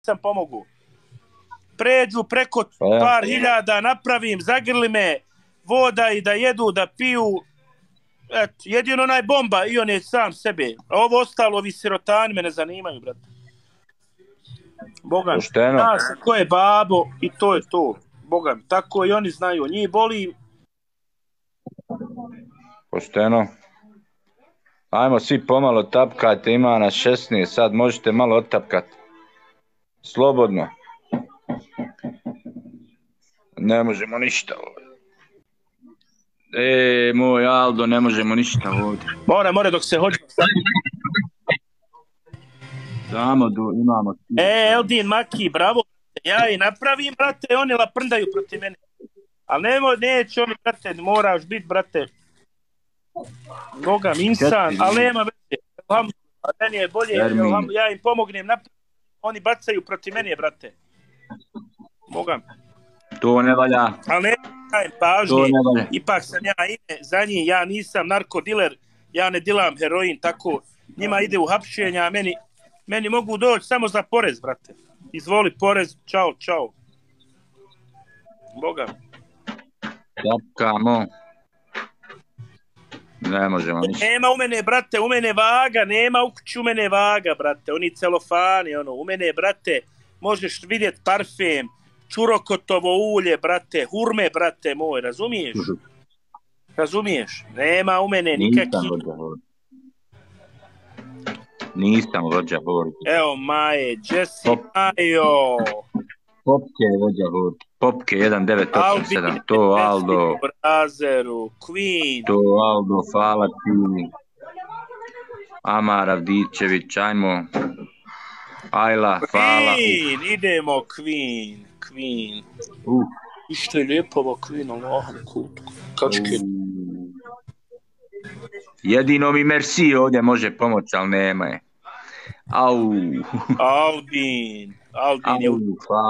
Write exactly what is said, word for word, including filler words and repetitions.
sam pomogu. Pređu preko par hiljada, napravim, zagrli me voda i da jedu, da piju. Eto, jedino onaj bomba i on je sam sebe. A ovo ostalo, ovi sirotani me ne zanimaju, brate. Boga mi, zna se ko je babo i to je to. Boga mi, tako i oni znaju. Njih boli. Pošteno. Ajmo svi pomalo tapkajte, ima nas šesnaest, sad možete malo otapkati. Slobodno. Ne možemo ništa ovdje. E, moj Aldo, ne možemo ništa ovdje. Mora, mora dok se hođe. Samo imamo... E, Eldin, Maki, bravo. Ja i napravim, brate, oni laprndaju protiv mene. Ali nemoj, neće oni, brate, moraš biti, brate. Boga, insan, ali nema veze. Meni je bolje, ja im pomognem, oni bacaju protiv mene, brate. Boga. To ne valja. Ali ne dajem pažnje, ipak sam ja ime za njih, ja nisam narkodiler, ja ne dilam heroin, tako njima ide u hapšenja, a meni, meni mogu doći samo za porez, brate. Izvoli porez, čao, čao. Boga. Tapkamo. Ne možemo ništa. Nema u mene, brate, u mene vaga, nema u kući u mene vaga, brate, oni celofani, ono, u mene, brate, možeš vidjeti parfem, čurokotovo ulje, brate, hurme, brate moj, razumiješ? Razumiješ? Nema u mene nikakvi... Nisam vođa Borgi. Evo Maje, Jesse, Majo. Popke je vođa Borgi. Popke jedan devet osam sedam, to Aldo. Brazeru, Queen. To Aldo, hvala ti. Amar Avdićević, ajmo. Ajla, hvala. Queen, idemo Queen, Queen. Uh. Išto je lijepo ovo Queen, Allahom kutku. Kačke. Jedino mi Merci ovdje može pomoći, ali nema je. Au. Aldin, Aldin je...